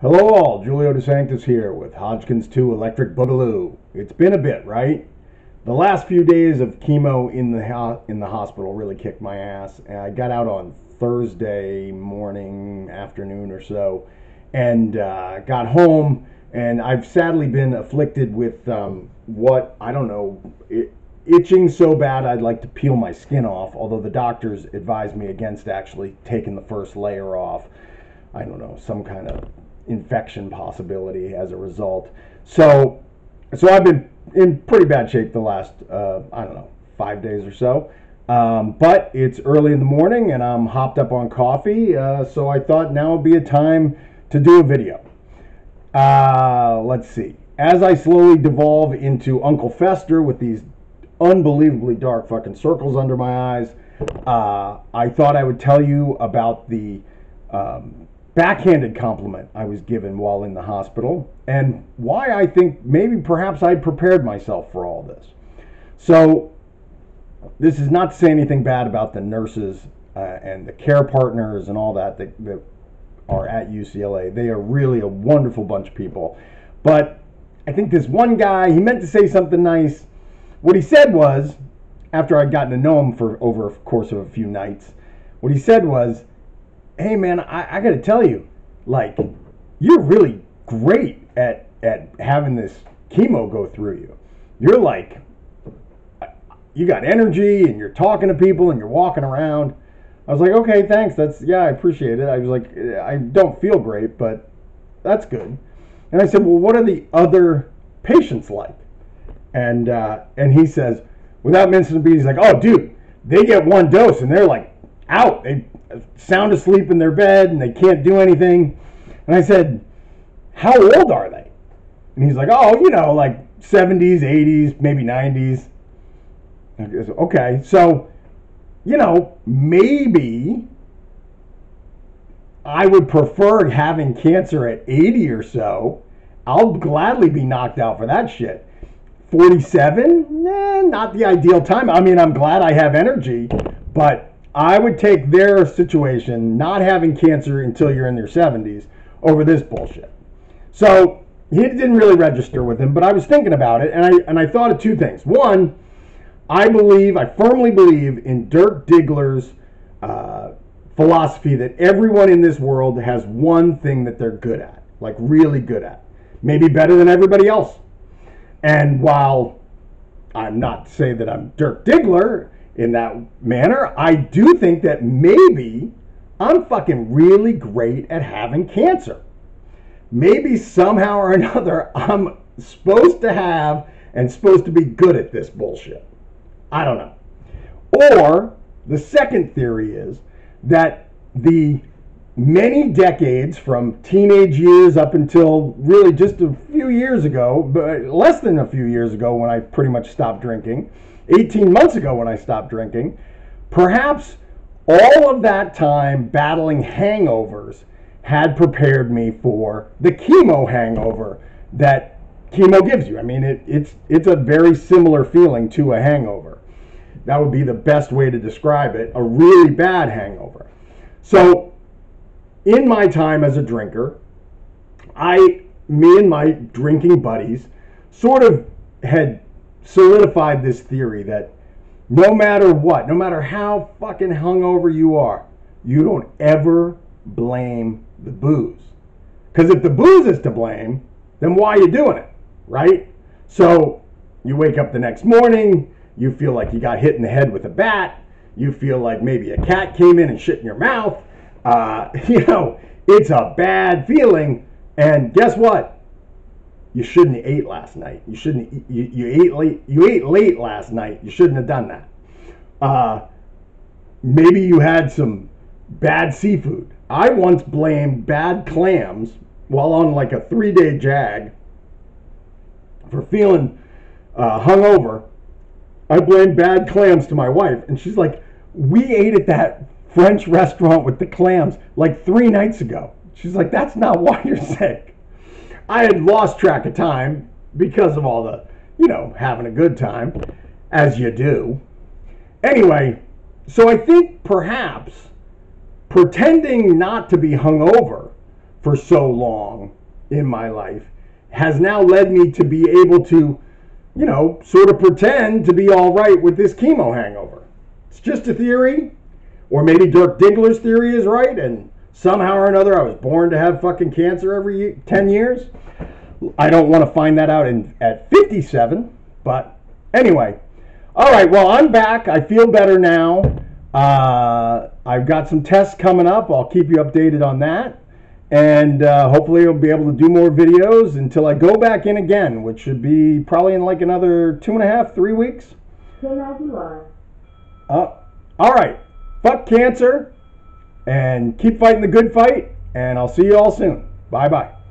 Hello all, Julio DeSanctis here with Hodgkin's 2 Electric Boogaloo. It's been a bit, right? The last few days of chemo in the hospital really kicked my ass. I got out on Thursday morning, afternoon or so, and got home, and I've sadly been afflicted with itching so bad I'd like to peel my skin off, although the doctors advised me against actually taking the first layer off. I don't know, some kind of infection possibility as a result. So I've been in pretty bad shape the last, 5 days or so. But it's early in the morning and I'm hopped up on coffee. So I thought now would be a time to do a video. Let's see. As I slowly devolve into Uncle Fester with these unbelievably dark fucking circles under my eyes, I thought I would tell you about the backhanded compliment I was given while in the hospital and why I think maybe perhaps I'd prepared myself for all this. So this is not to say anything bad about the nurses and the care partners and all that are at UCLA. They are really a wonderful bunch of people. But I think this one guy, he meant to say something nice. What he said was, after I'd gotten to know him for over a course of a few nights, what he said was, "Hey man, I got to tell you, like, you're really great at having this chemo go through you. You're like, you got energy and you're talking to people and you're walking around." I was like, "Okay, thanks. I appreciate it." I was like, "I don't feel great, but that's good." And I said, "Well, what are the other patients like?" And he says, without mincing the beat, he's like, "Oh, dude, they get one dose and they're like out. They sound asleep in their bed and they can't do anything." And I said, "How old are they?" And he's like, "Oh, like 70s, 80s, maybe 90s. I said, "Okay, so, maybe I would prefer having cancer at 80 or so. I'll gladly be knocked out for that shit. 47? Not the ideal time. I mean, I'm glad I have energy, but I would take their situation, not having cancer until you're in your 70s, over this bullshit." So he didn't really register with him, but I was thinking about it, and I thought of two things. One, I firmly believe in Dirk Diggler's philosophy that everyone in this world has one thing that they're good at, like really good at, maybe better than everybody else. And while I'm not to say that I'm Dirk Diggler in that manner, I do think that maybe I'm fucking really great at having cancer. Maybe somehow or another I'm supposed to have and supposed to be good at this bullshit. I don't know. Or the second theory is that the many decades from teenage years up until really just a few years ago, but less than a few years ago when I pretty much stopped drinking, 18 months ago when I stopped drinking, perhaps all of that time battling hangovers had prepared me for the chemo hangover that chemo gives you. I mean, it's a very similar feeling to a hangover. That would be the best way to describe it, a really bad hangover. So in my time as a drinker, me and my drinking buddies sort of had solidified this theory that no matter what, no matter how fucking hungover you are, you don't ever blame the booze. Because if the booze is to blame, then why are you doing it, right? So you wake up the next morning, you feel like you got hit in the head with a bat, you feel like maybe a cat came in and shit in your mouth. It's a bad feeling, and guess what? You shouldn't have ate last night. You ate late last night. You shouldn't have done that. Maybe you had some bad seafood. I once blamed bad clams while on like a 3-day jag for feeling hungover. I blamed bad clams to my wife, and she's like, "We ate at that French restaurant with the clams like 3 nights ago." She's like, "That's not why you're sick." I had lost track of time because of all the, having a good time, as you do. Anyway, so I think perhaps pretending not to be hungover for so long in my life has now led me to be able to, you know, sort of pretend to be all right with this chemo hangover. It's just a theory, or maybe Dirk Diggler's theory is right, and somehow or another I was born to have fucking cancer every 10 years. I don't want to find that out at 57, but anyway. All right, well, I'm back. I feel better now. I've got some tests coming up. I'll keep you updated on that. And hopefully I'll be able to do more videos until I go back in again, which should be probably in like another 2.5, 3 weeks. Same as you are. All right. Fuck cancer. And keep fighting the good fight. And I'll see you all soon. Bye-bye.